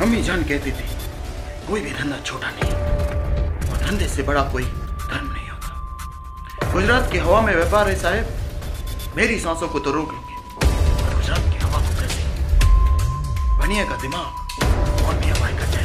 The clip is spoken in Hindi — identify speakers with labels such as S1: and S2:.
S1: अम्मी जान कहती थी कोई भी धंधा छोटा नहीं और धंधे से बड़ा कोई धर्म नहीं होता। गुजरात की हवा में व्यापार है साहब, मेरी सांसों को तो रोक लोगे, गुजरात की हवा को कैसे? बनिया का दिमाग और मियां भाई का